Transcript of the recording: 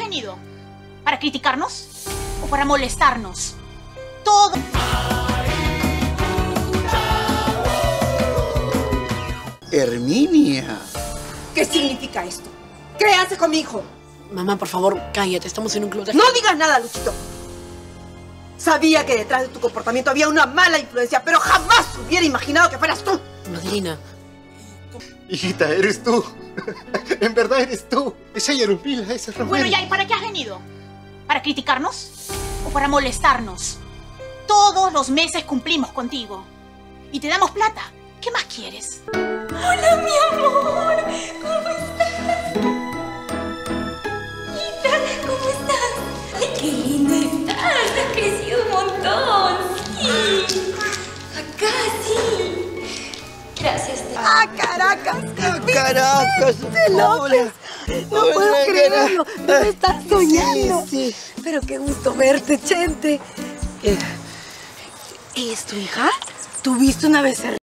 venido? ¿Para criticarnos? ¿O para molestarnos? Todo... Herminia. ¿Qué significa esto? ¿Qué hace con mi hijo? Mamá, por favor, cállate. Estamos en un club de... No digas nada, Luchito. Sabía que detrás de tu comportamiento había una mala influencia, pero jamás hubiera imaginado que fueras tú. Madrina. Hijita, eres tú. En verdad eres tú. Esa Yarumila, esa Romero. Bueno, ya, ¿y para qué has venido? ¿Para criticarnos? ¿O para molestarnos? Todos los meses cumplimos contigo. Y te damos plata. ¿Qué más quieres? Hola, mi amor. ¿Cómo estás? Hija, ¿cómo estás? Ay, qué linda estás. Has crecido un montón. Sí. Acá sí. Gracias. ¡Ah, Caracas! ¡Ah, Caracas! López! No puedo creerlo. Debe estar soñando. Sí. Pero qué gusto verte, Chente. ¿Es tu hija? ¿Tuviste una becerra?